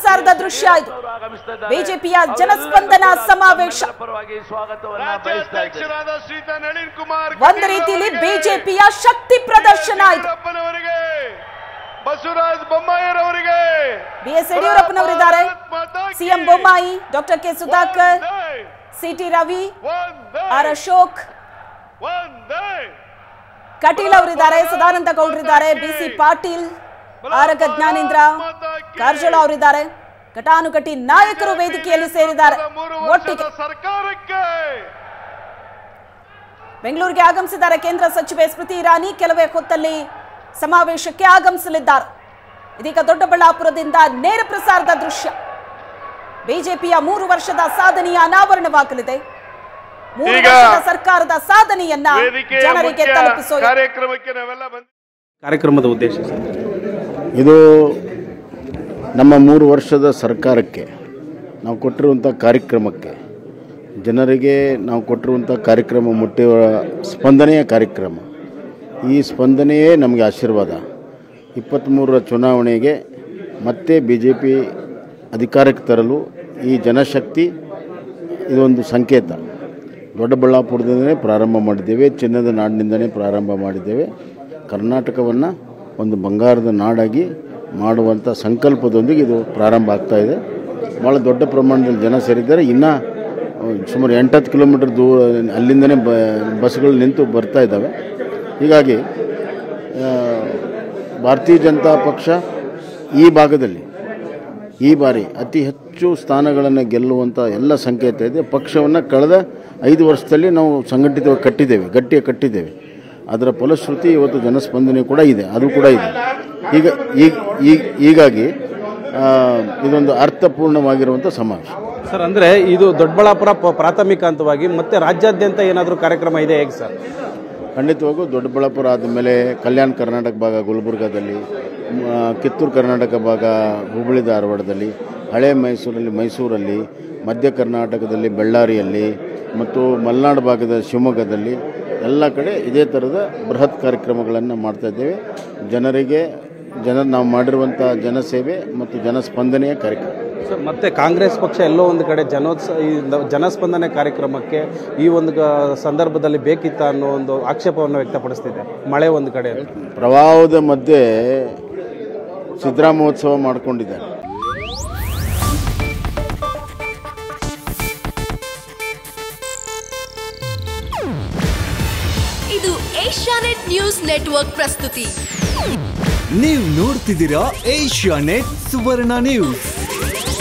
ಪ್ರಸಾರದ ದೃಶ್ಯ ಇದು. ಬಿಜೆಪಿಯ ಜನಸ್ಪಂದನ ಸಮಾವೇಶ. ಒಂದು ರೀತಿಯಲ್ಲಿ ಬಿಜೆಪಿಯ ಶಕ್ತಿ ಪ್ರದರ್ಶನ ಇದು. ಬಸವರಾಜ್ ಬೊಮ್ಮಾಯಿರವರಿಗೆ ಬಿಎಸ್ ಯಡಿಯೂರಪ್ಪನವರಿದ್ದಾರೆ, CM Bommai, doctor K Sudhakar, CT Ravi, R Ashok, Kateel ಅವರಿದ್ದಾರೆ, ಸದಾನಂದ ಗೌಡರಿದ್ದಾರೆ, ಬಿಸಿ ಪಾಟೀಲ್, ಆರಗ ಜ್ಞಾನೇಂದ್ರ, ಕಾರಜೋಳ ಅವರಿದ್ದಾರೆ. ಘಟಾನುಘಟಿ ನಾಯಕರು ವೇದಿಕೆಯಲ್ಲಿ ಸೇರಿದ್ದಾರೆ. ಒಟ್ಟಿಗೆ ಬೆಂಗಳೂರಿಗೆ ಆಗಮಿಸಿದ್ದಾರೆ ಕೇಂದ್ರ ಸಚಿವೆ ಸ್ಮೃತಿ ಇರಾನಿ. ಕೆಲವೇ ಹೊತ್ತಲ್ಲಿ ಸಮಾವೇಶಕ್ಕೆ ಆಗಮಿಸಲಿದ್ದಾರೆ. ಇದೀಗ ದೊಡ್ಡಬಳ್ಳಾಪುರದಿಂದ ನೇರ ಪ್ರಸಾರದ ದೃಶ್ಯ. ಬಿಜೆಪಿಯ 3 ವರ್ಷದ ಸಾಧನೆಯ ಅನಾವರಣವಾಗಲಿದೆ. 3 ವರ್ಷದ ಸರ್ಕಾರದ ಸಾಧನೆಯನ್ನ ಜನರಿಗೆ ತಲುಪಿಸುವ ಕಾರ್ಯಕ್ರಮದ ಉದ್ದೇಶ ಇದು ನಮ್ಮ 3 ವರ್ಷದ ಸರ್ಕಾರಕ್ಕೆ ನಾವು ಕೊಟ್ಟಿರುವಂಥ ಕಾರ್ಯಕ್ರಮಕ್ಕೆ, ಜನರಿಗೆ ನಾವು ಕೊಟ್ಟಿರುವಂಥ ಕಾರ್ಯಕ್ರಮ ಮುಟ್ಟುವ ಸ್ಪಂದನೆಯ ಕಾರ್ಯಕ್ರಮ. ಈ ಸ್ಪಂದನೆಯೇ ನಮಗೆ ಆಶೀರ್ವಾದ. 23ರ ಚುನಾವಣೆಗೆ ಮತ್ತೆ BJP ಅಧಿಕಾರಕ್ಕೆ ತರಲು ಈ ಜನಶಕ್ತಿ ಇದೊಂದು ಸಂಕೇತ. ದೊಡ್ಡಬಳ್ಳಾಪುರದಿಂದಲೇ ಪ್ರಾರಂಭ ಮಾಡಿದ್ದೇವೆ, ಚಿನ್ನದ ನಾಡಿನಿಂದಲೇ ಪ್ರಾರಂಭ ಮಾಡಿದ್ದೇವೆ. ಕರ್ನಾಟಕವನ್ನು ಒಂದು ಬಂಗಾರದ ನಾಡಾಗಿ ಮಾಡುವಂಥ ಸಂಕಲ್ಪದೊಂದಿಗೆ ಇದು ಪ್ರಾರಂಭ ಆಗ್ತಾಯಿದೆ. ಭಾಳ ದೊಡ್ಡ ಪ್ರಮಾಣದಲ್ಲಿ ಜನ ಸೇರಿದ್ದಾರೆ. ಇನ್ನು ಸುಮಾರು 8-10 ಕಿಲೋಮೀಟರ್ ದೂರ ಅಲ್ಲಿಂದನೇ ಬಸ್ಗಳು ನಿಂತು ಬರ್ತಾ ಇದ್ದಾವೆ. ಹೀಗಾಗಿ ಭಾರತೀಯ ಜನತಾ ಪಕ್ಷ ಈ ಭಾಗದಲ್ಲಿ ಈ ಬಾರಿ ಅತಿ ಹೆಚ್ಚು ಸ್ಥಾನಗಳನ್ನು ಗೆಲ್ಲುವಂಥ ಎಲ್ಲ ಸಂಕೇತ ಇದೆ. ಪಕ್ಷವನ್ನು ಕಳೆದ 5 ವರ್ಷದಲ್ಲಿ ನಾವು ಸಂಘಟಿತವಾಗಿ ಗಟ್ಟಿಯಾಗಿ ಕಟ್ಟಿದ್ದೇವೆ. ಅದರ ಫಲಶ್ರುತಿ ಇವತ್ತು ಜನಸ್ಪಂದನೆ ಕೂಡ ಇದೆ, ಅದು ಕೂಡ ಇದೆ. ಹೀಗಾಗಿ ಇದೊಂದು ಅರ್ಥಪೂರ್ಣವಾಗಿರುವಂಥ ಸಮಾವೇಶ ಸರ್. ಅಂದರೆ ಇದು ದೊಡ್ಡಬಳ್ಳಾಪುರ ಪ್ರಾಥಮಿಕ ಹಂತವಾಗಿ ಮತ್ತೆ ರಾಜ್ಯಾದ್ಯಂತ ಏನಾದರೂ ಕಾರ್ಯಕ್ರಮ ಇದೆ ಹೇಗೆ ಸರ್? ಖಂಡಿತವಾಗೂ ದೊಡ್ಡಬಳ್ಳಾಪುರ ಆದಮೇಲೆ ಕಲ್ಯಾಣ ಕರ್ನಾಟಕ ಭಾಗ ಗುಲ್ಬರ್ಗಾದಲ್ಲಿ, ಕಿತ್ತೂರು ಕರ್ನಾಟಕ ಭಾಗ ಹುಬ್ಬಳ್ಳಿ ಧಾರವಾಡದಲ್ಲಿ, ಹಳೆ ಮೈಸೂರಲ್ಲಿ, ಮಧ್ಯ ಕರ್ನಾಟಕದಲ್ಲಿ ಬೆಳ್ಳಾರಿಯಲ್ಲಿ ಮತ್ತು ಮಲೆನಾಡು ಭಾಗದ ಶಿವಮೊಗ್ಗದಲ್ಲಿ ಎಲ್ಲ ಕಡೆ ಇದೇ ಥರದ ಬೃಹತ್ ಕಾರ್ಯಕ್ರಮಗಳನ್ನು ಮಾಡ್ತಾಯಿದ್ದೇವೆ. ನಾವು ಮಾಡಿರುವಂಥ ಜನಸೇವೆ ಮತ್ತು ಜನಸ್ಪಂದನೆಯ ಕಾರ್ಯಕ್ರಮ. ಸರ್, ಮತ್ತೆ ಕಾಂಗ್ರೆಸ್ ಪಕ್ಷ ಎಲ್ಲೋ ಒಂದು ಕಡೆ ಜನಸ್ಪಂದನೆ ಕಾರ್ಯಕ್ರಮಕ್ಕೆ ಈ ಒಂದು ಸಂದರ್ಭದಲ್ಲಿ ಬೇಕಿತ್ತ ಅನ್ನೋ ಒಂದು ಆಕ್ಷೇಪವನ್ನು ವ್ಯಕ್ತಪಡಿಸ್ತಿದೆ. ಮಳೆ ಒಂದು ಕಡೆ ಪ್ರವಾಹದ ಮಧ್ಯೆ ಸಿದ್ದರಾಮೋತ್ಸವ ಮಾಡಿಕೊಂಡಿದ್ದಾರೆ. ಇದು ಏಷ್ಯಾನೆಟ್ ನ್ಯೂಸ್ ನೆಟ್ವರ್ಕ್ ಪ್ರಸ್ತುತಿ. ನೀವು ನೋಡ್ತಿದ್ದೀರಾ ಏಷ್ಯಾನೆಟ್ ಸುವರ್ಣ ನ್ಯೂಸ್.